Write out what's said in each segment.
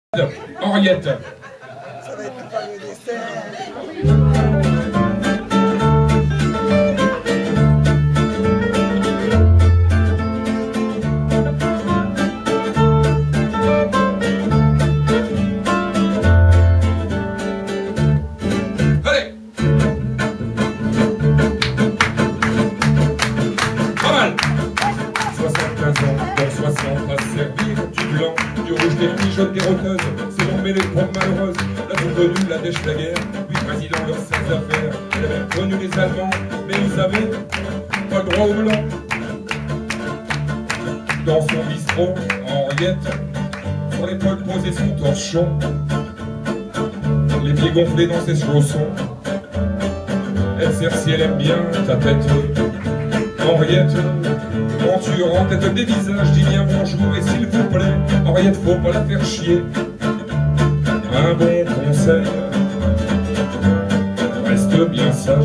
Henriette. Ça va être le fameux dessert. Allez. Pas mal. 75 ans, dans 60 à servir du blanc, du rouge, des mijotes, des roteuses. C'est bon, mais les pommes malheureuses. La tout connue, la dèche, la guerre. Lui, président, leurs sales affaires. Il avait connu les Allemands, mais ils avaient pas le droit au blanc. Dans son bistrot, Henriette, sur l'épaule posait son torchon, les pieds gonflés dans ses chaussons. Elle sert si elle aime bien ta tête, Henriette. Quand tu rentres, tête des visages, dis bien bonjour et s'il vous plaît, Henriette, faut pas la faire chier. Un bon conseil, reste bien sage.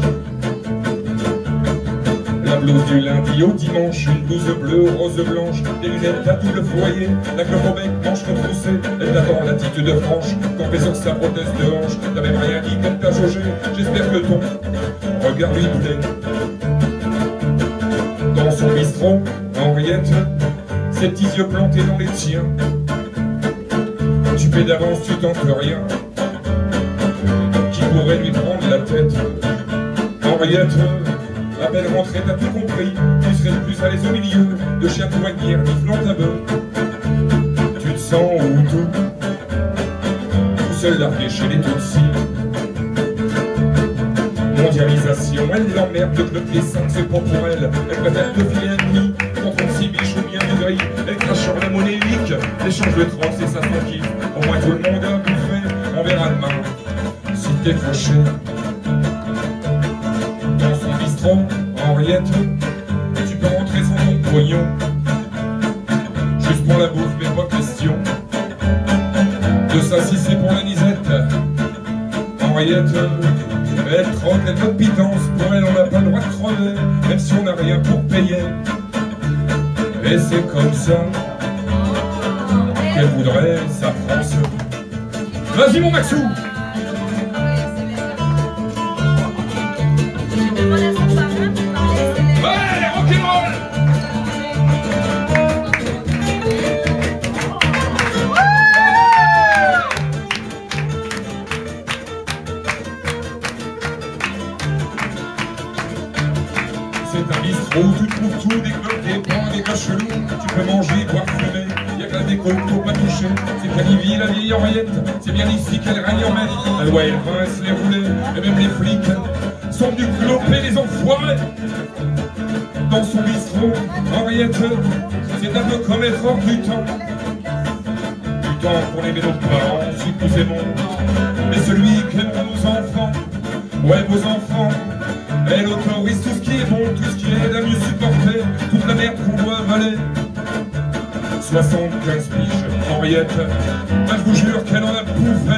La blouse du lundi au dimanche, une blouse bleue, rose blanche, des lunettes à tout le foyer, la clope au bec, manche retroussée, elle t'attend l'attitude franche, campée sur sa prothèse de hanche. T'as même rien dit qu'elle t'a jaugé, j'espère que ton regard lui plaît. Dans son bistrot, Henriette, ses petits yeux plantés dans les tiens. Tu paies d'avance, tu tentes rien. Qui pourrait lui prendre la tête? Henriette, à peine rentrée, t'as tout compris. Tu serais le plus à l'aise au milieu de chiens douanières niflant ta bœuf. Tu te sens où tout seul largué chez les Tutsis. Mondialisation, elle l'emmerde, le club des 5, c'est pas pour elle. Elle préfère te filer un demi contre 6 biches ou bien du gris. Elle crache sur la monnaie unique, l'échange de troc, c'est ça son kiff. Au moins tout le monde a bouffé, on verra demain si t'es fauché. Dans son bistrot, Henriette, tu peux rentrer sans ton pognon. Juste pour la bouffe, mais pas question de ça si c'est pour la nisette. Henriette, elle trotte, elle veut de pitance, pour elle on n'a pas le droit de crever, même si on n'a rien pour payer. Et c'est comme ça qu'elle voudrait sa France. Vas-y mon Maxou! Ouais, rock'n'roll! C'est un bistrot où tu trouves tout, des clopes, des pains, des gars chelous. Tu peux manger, boire, fumer, y'a que la déco, faut pas toucher. C'est Calivie, la vieille Henriette, c'est bien ici qu'elle règne en maître. Elle doit elle rince les roulés, et même les flics sont venus cloper les enfoirés. Dans son bistrot, Henriette, c'est un peu comme être hors du temps. Du temps pour aimer nos parents, si nous aimons, mais celui qu'aiment nos enfants, ouais vos enfants. Elle autorise tout ce qui est bon, tout ce qui aide à mieux supporter toute la merde qu'on doit avaler. 75 piges, Henriette, bah, je vous jure qu'elle en a bouffé.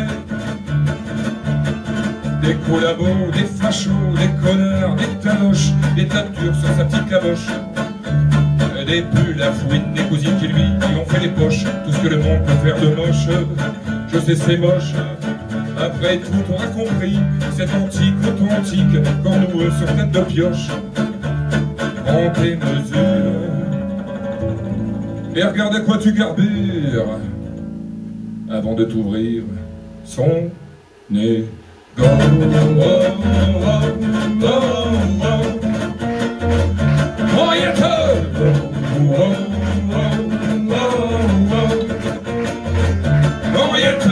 Des collabos, des fachos, des connards, des taloches, des tatures sur sa petite caboche. Des pulls à fouine, des cousines qui lui ont fait les poches. Tout ce que le monde peut faire de moche, je sais c'est moche. Après tout, on a compris, c'est antique, authentique, cornoueux sur tête de pioche. Prends tes mesures et regarde à quoi tu carbures avant de t'ouvrir son nez. Henriette! Henriette!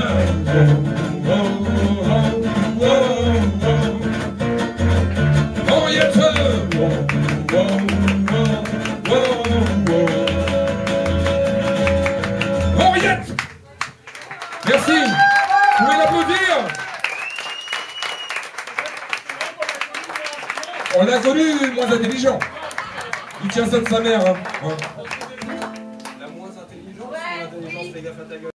Henriette! Merci! Vous pouvez l'applaudir? On l'a connu moins intelligent. Il tient ça de sa mère. Hein.